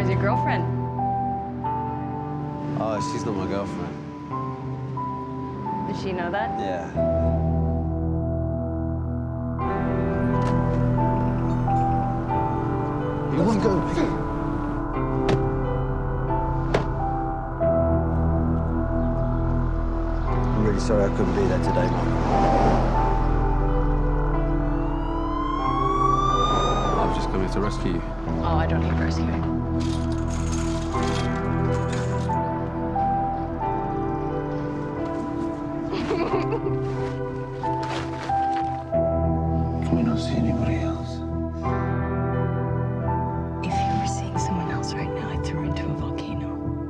Where's your girlfriend? Oh, she's not my girlfriend. Did she know that? Yeah. You won't go. I'm really sorry I couldn't be there today, Mum. I've just come here to rescue you. Oh, I don't need rescuing. Can we not see anybody else? If you were seeing someone else right now, I'd throw her into a volcano.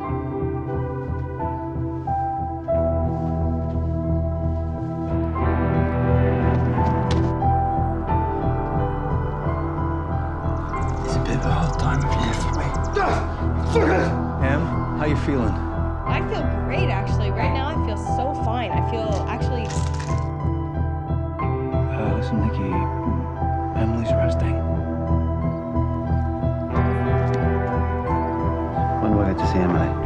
It's a bit of a hard time of year for me. Em, how you feeling? I feel great, actually. Right now, I feel so fine. I feel actually... Listen, Nikki, Emily's resting. When do I get to see Emily?